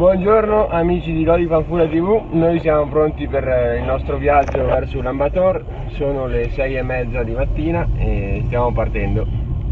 Buongiorno amici di Lodi Fanfula TV, noi siamo pronti per il nostro viaggio verso Ulaanbaatar, sono le 6:30 di mattina e stiamo partendo.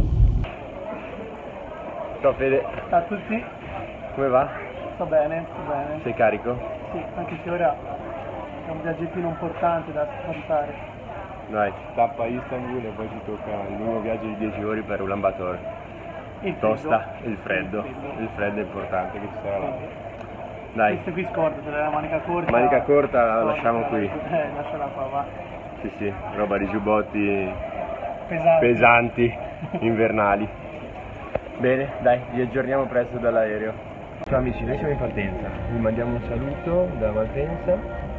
Ciao Fede. Ciao a tutti. Come va? Sto bene, sto bene. Sei carico? Sì, anche se ora è un viaggettino importante da affrontare. Dai, tappa Istanbul e poi ci tocca il lungo viaggio di 10 ore per Ulaanbaatar. Il Tosta, il freddo è importante che ci sarà là. Dai. Queste qui scordatele, la manica corta. Manica corta la lasciamo qui. Lasciala qua, va. Sì, roba di giubbotti Pesante. pesanti, invernali. Bene, dai, vi aggiorniamo presto dall'aereo. Ciao amici, noi siamo in partenza, vi mandiamo un saluto da Malpensa,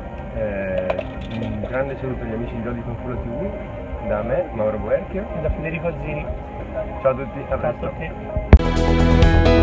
un grande saluto agli amici di Lodi Fanfula TV, da me, Mauro Boerchio E da Federico Zini. Ciao a tutti, a Ciao a presto. tutti.